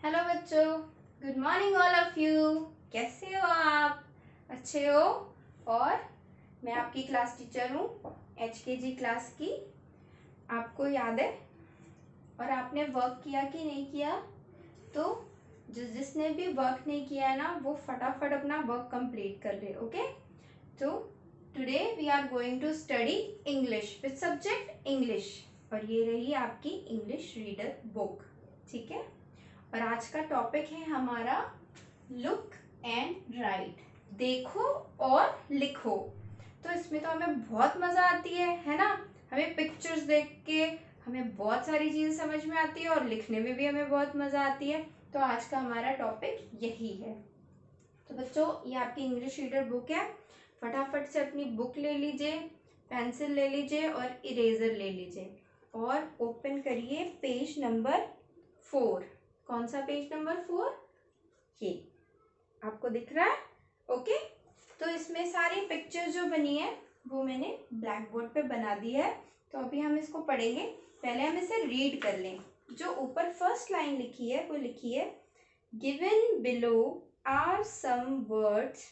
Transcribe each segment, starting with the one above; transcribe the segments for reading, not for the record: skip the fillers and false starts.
Hello बच्चों, good morning all of you. कैसे हो आप? अच्छे हो? और मैं आपकी क्लास टीचर हूँ, HKG क्लास की। आपको याद है? और आपने वर्क किया कि नहीं किया? तो जिसने भी वर्क नहीं किया है ना, वो फटाफट अपना वर्क कंप्लीट कर ले। ओके, तो today we are going to study English with subject English, और ये रही आपकी इंग्लिश रीडर बुक। ठीक है, और आज का टॉपिक है हमारा लुक एंड राइट, देखो और लिखो। तो इसमें तो हमें बहुत मजा आती है ना? हमें पिक्चर्स देख के हमें बहुत सारी चीजें समझ में आती है और लिखने में भी हमें बहुत मजा आती है। तो आज का हमारा टॉपिक यही है। तो बच्चों, ये आपकी इंग्लिश रीडर बुक है। फटाफट से अपनी बुक ले लीजिए, पेंसिल ले लीजिए और इरेजर ले लीजिए और ओपन करिए पेज नंबर 4। कौन सा पेज नंबर 4? ये आपको दिख रहा है? ओके, तो इसमें सारी पिक्चर जो बनी है वो मैंने ब्लैक बोर्ड पे बना दी है। तो अभी हम इसको पढ़ेंगे। पहले हम इसे रीड कर लें। जो ऊपर फर्स्ट लाइन लिखी है वो लिखी है, given below are some words,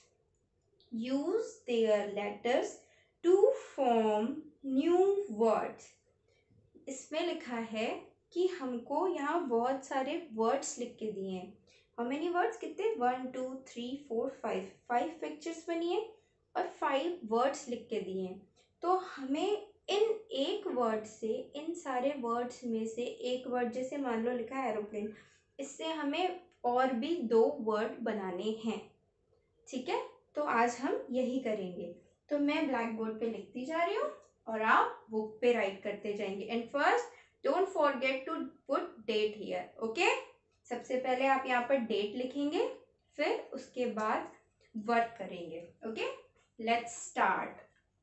use their letters to form new words. इसमें लिखा है कि हमको यहाँ बहुत सारे वर्ड्स लिख के दिए हैं। How many words? कितने? 1 2 3 4 5 पिक्चर्स बनी है और 5 वर्ड्स लिख के दिए हैं। तो हमें इन एक वर्ड से, इन सारे वर्ड्स में से एक वर्ड, जैसे मान लो लिखा है एरोप्लेन, इससे हमें और भी 2 वर्ड बनाने हैं। ठीक है, तो आज हम यही करेंगे। तो मैं ब्लैक बोर्ड पे लिखती जा रही हूँ और आप बुक पे राइट करते जाएंगे। And first, don't forget to put date here. Okay, सबसे पहले आप यहाँ पर डेट लिखेंगे, फिर उसके बाद वर्क करेंगे। Okay, let's start.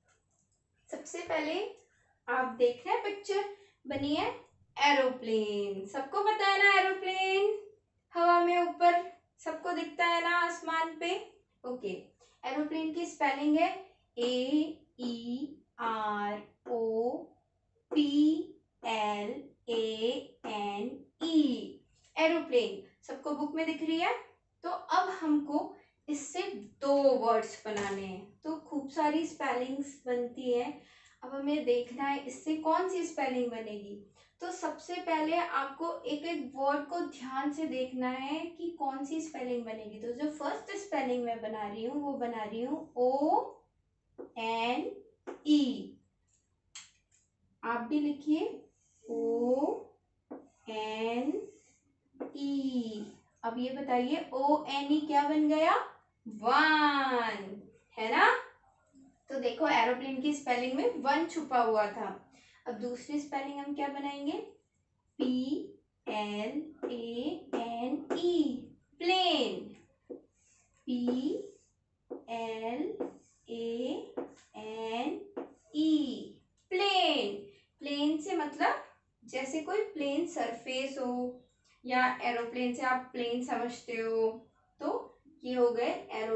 सबसे पहले आप देख रहे हैं पिक्चर बनी है एरोप्लेन। सबको पता है ना एरोप्लेन हवा में ऊपर सबको दिखता है ना आसमान पे। ओके, एरोप्लेन की स्पेलिंग है AEROPLANE। एरोप्लेन सबको बुक में दिख रही है। तो अब हमको इससे 2 वर्ड्स बनाने हैं। तो खूब सारी स्पेलिंग्स बनती है। अब हमें देखना है इससे कौन सी स्पेलिंग बनेगी। तो सबसे पहले आपको एक एक वर्ड को ध्यान से देखना है कि कौन सी स्पेलिंग बनेगी। तो जो फर्स्ट स्पेलिंग मैं बना रही हूँ वो बना रही हूँ ONE। आप भी लिखिए ONE। अब ये बताइए ONE क्या बन गया? 1, है ना? तो देखो एरोप्लेन की स्पेलिंग में 1 छुपा हुआ था। अब दूसरी स्पेलिंग हम क्या बनाएंगे? PLANE, plane. PLANE, plane. Plane से मतलब जैसे कोई प्लेन सरफेस हो, या एरोप्लेन से आप प्लेन समझते हो। तो ये हो गए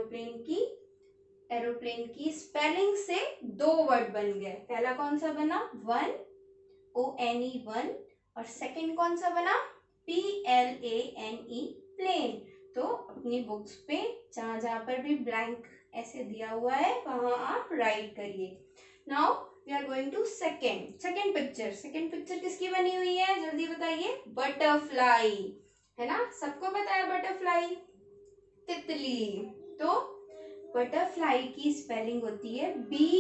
एरोप्लेन की स्पेलिंग से 2 वर्ड बन गए। पहला कौन सा बना? 1, ONE, और सेकंड कौन सा बना? PLANE, plane. तो अपनी बुक्स पे जहां जहां पर भी ब्लैंक ऐसे दिया हुआ है वहां आप राइट करिए। Now we are going to second picture. Second picture किसकी बनी हुई है? जल्दी बताइए। बटरफ्लाई, है ना? सबको पता है बटरफ्लाई, तितली। तो बटरफ्लाई की स्पेलिंग होती है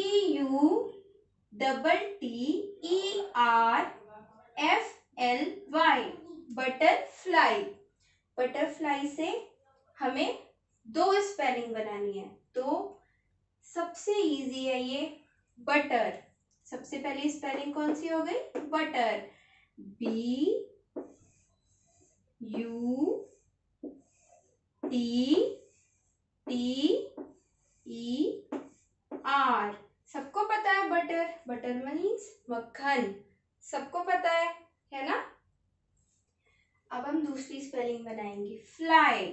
BUTTERFLY, बटरफ्लाई। बटरफ्लाई से हमें 2 स्पेलिंग बनानी है। तो सबसे इजी है ये बटर। सबसे पहली स्पेलिंग कौन सी हो गई? Butter, BUTTER। सबको पता है बटर, बटर मीन्स मक्खन, सबको पता है ना? अब हम दूसरी स्पेलिंग बनाएंगे फ्लाई,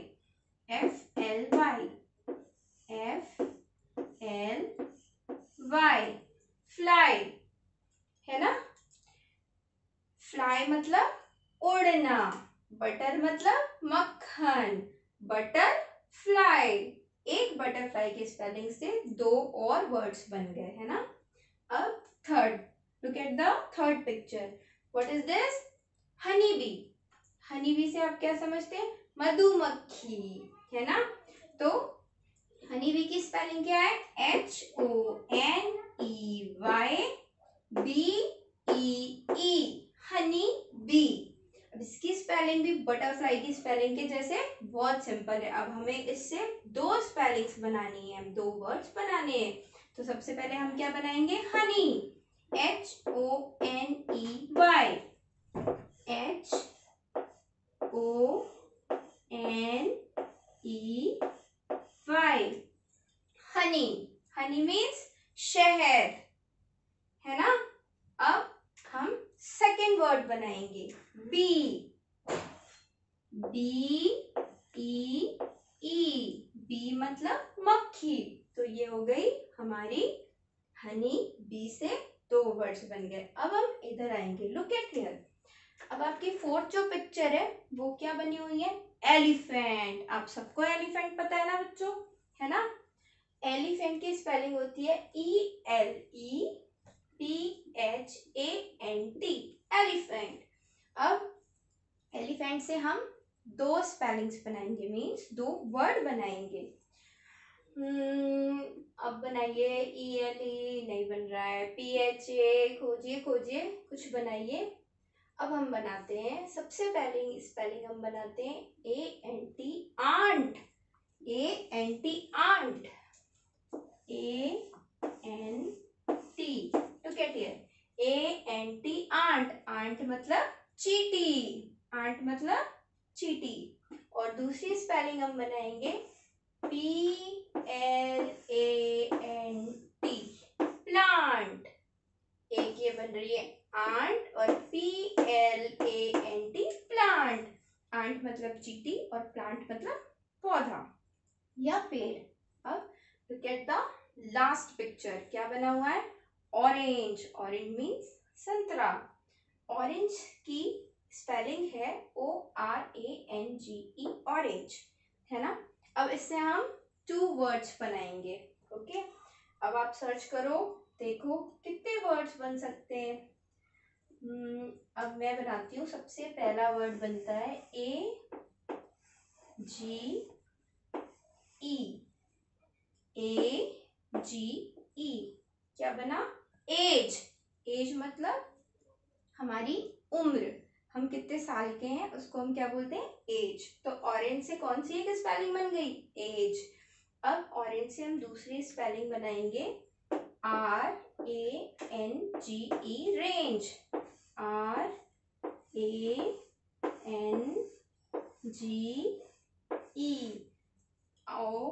FLY, फ्लाई, है ना? फ्लाई मतलब उड़ना, बटर मतलब मक्खन, बटरफ्लाई। एक बटरफ्लाई के स्पेलिंग से दो और वर्ड्स बन गए, है ना। अब third, look at the third picture. What is this? Honey bee. Honey bee से आप क्या समझते हैं? मधुमक्खी, है ना। तो हनी बी की स्पेलिंग क्या है? HONEYBEE, honey bee. अब इसकी स्पेलिंग भी बटरफ्लाई की स्पेलिंग के जैसे बहुत सिंपल है। अब हमें इससे दो स्पेलिंग्स बनानी है, दो वर्ड्स बनाने हैं। तो सबसे पहले हम क्या बनाएंगे? Honey, HONEY, HONEY, honey. Honey means शहद, है ना। अब हम सेकेंड वर्ड बनाएंगे, बी, BEE, बी मतलब मक्खी। तो ये हो गई हमारी हनी बी से दो वर्ड्स बन गए। अब हम इधर आएंगे, लुक एट हियर। अब आपकी फोर्थ जो पिक्चर है वो क्या बनी हुई है? एलिफेंट। आप सबको एलिफेंट पता है ना बच्चों, है ना। एलिफेंट की स्पेलिंग होती है ELEPHANT, एलिफेंट। अब एलिफेंट से हम दो स्पेलिंग्स बनाएंगे, मीन्स दो वर्ड बनाएंगे। अब बनाइए। ELE नहीं बन रहा है, PHA, खोजिए खोजिए, कुछ बनाइए। अब हम बनाते हैं, सबसे पहले स्पेलिंग हम बनाते हैं ANT, ant. ANT, ant, ANT, to get here, ANT, ant. Ant मतलब चींटी, आंट मतलब चींटी। और दूसरी स्पेलिंग हम बनाएंगे PLANT, प्लांट। एक ये बन रही है आंट और PLANT, प्लांट। आंट मतलब चींटी और प्लांट मतलब पौधा या पेड़। अब look at the last picture. क्या बना हुआ है? ऑरेंज। ऑरेंज मीन्स संतरा। ऑरेंज की स्पेलिंग है ORANGE, ऑरेंज, है ना। अब इससे हम टू वर्ड्स बनाएंगे, ओके। अब आप सर्च करो, देखो कितने वर्ड्स बन सकते हैं। अब मैं बनाती हूँ। सबसे पहला वर्ड बनता है AGE, AGE। क्या बना? एज। एज मतलब हमारी उम्र, हम कितने साल के हैं उसको हम क्या बोलते हैं? एज। तो ऑरेंज से कौन सी एक स्पेलिंग बन गई? एज। अब ऑरेंज से हम दूसरी स्पेलिंग बनाएंगे RANGE, range. RANGE, O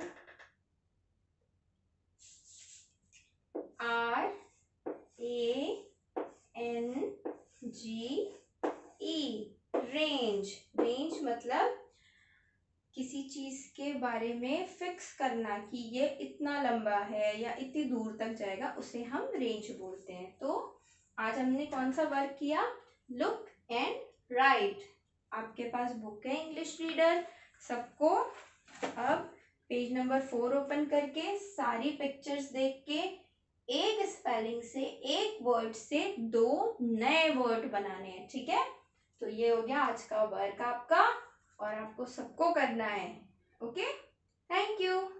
RANGE, range. Range मतलब किसी चीज के बारे में फिक्स करना कि ये इतना लंबा है या इतनी दूर तक जाएगा, उसे हम रेंज बोलते हैं। तो आज हमने कौन सा वर्क किया? Look and write. आपके पास बुक है इंग्लिश रीडर सबको। अब पेज नंबर 4 ओपन करके सारी पिक्चर्स देख के एक स्पेलिंग से, एक वर्ड से दो नए वर्ड बनाने हैं, ठीक है। तो ये हो गया आज का वर्क आपका और आपको सबको करना है, ओके। Thank you.